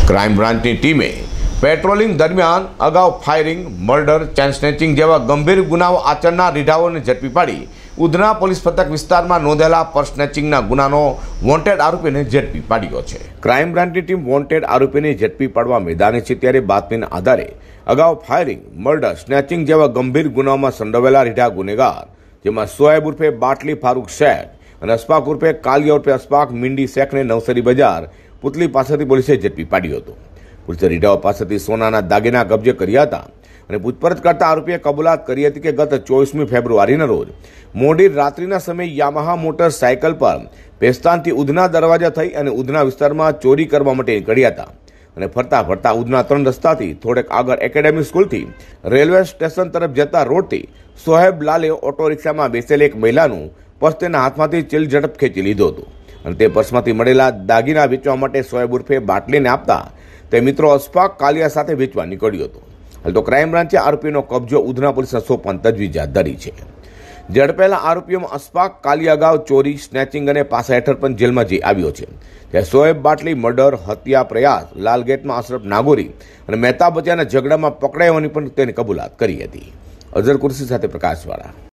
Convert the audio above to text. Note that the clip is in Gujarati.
ક્રાઇમ બ્રાન્ચની ટીમે પેટ્રોલિંગ દરમિયાન અગાઉ ફાયરિંગ, મર્ડર, ચેન સ્નેચિંગ જેવા ગંભીર ગુનાઓ આચરનાર રીઢાઓને ઝડપી પાડી ઉધના પોલીસ મથક વિસ્તારમાં નોંધેલા પર્સ સ્નેચિંગના ગુનાનો વોન્ટેડ આરોપીને ઝડપી પાડ્યો છે। ક્રાઇમ બ્રાન્ચની ટીમ વોન્ટેડ આરોપીને ઝડપી પાડવા મેદાને છે, ત્યારે બાતમીના આધારે અગાઉ ફાયરિંગ, મર્ડર, સ્નેચિંગ જેવા ગંભીર ગુનાઓમાં સંડોવાયેલા રીઢા ગુનેગાર જેમાં સોએબ ઉર્ફે બાટલી ફારૂક શેખ અને અશફાક ઉર્ફે કાલિયા ઉર્ફે અશફાક મિંડી શેખને નવસરી બજાર પુતલી પાસેથી પોલીસે ઝડપી પાડ્યો હતો। પોલીસે રીઢાઓ પાસેથી સોનાના દાગીના કબજે કર્યા હતા અને પૂછપરછ કરતા આરોપીએ કબૂલાત કરી હતી કે ગત 24મી ફેબ્રુઆરીના રોજ મોડી રાત્રિના સમયે યામાહા મોટર સાયકલ પર પેસ્તાનથી ઉધના દરવાજા થઈ અને ઉધના વિસ્તારમાં ચોરી કરવા માટે નીકળ્યા હતા અને ફરતા ફરતા ઉધના 3 રસ્તાથી થોડેક આગળ એકેડેમી સ્કૂલથી રેલવે સ્ટેશન તરફ જતા રોડથી સોહેબ લાલે ઓટો રિક્ષામાં બેસેલી એક મહિલાનું પર્સ તેના હાથમાંથી ચીલ ઝડપ ખેંચી લીધો હતો અને તે પર્સમાંથી મળેલા દાગીના વેચવા માટે સોહેબ ઉર્ફે બાટલીને આપતા તે મિત્રો અશફાક કાલિયા સાથે વેચવા નીકળ્યો હતો। હાલ તો ક્રાઇમ બ્રાન્ચે આરોપીનો કબજો ઉધના પોલીસને સોંપવાની તજવીજ હાથ ધરી છે। ઝડપાયેલા આરોપીઓમાં અશફાક કાલિયા અગાઉ ચોરી, સ્નેચિંગ અને પાસા હેઠળ પણ જેલમાં જઈ આવ્યો છે, ત્યારે સોએબ બાટલી મર્ડર, હત્યા પ્રયાસ, લાલગેટમાં અશરફ નાગોરી અને મહેતા બચ્ચાના ઝઘડામાં પકડાયાની પણ તેની કબૂલાત કરી હતી। અઝર કુર્સી સાથે પ્રકાશવાળા।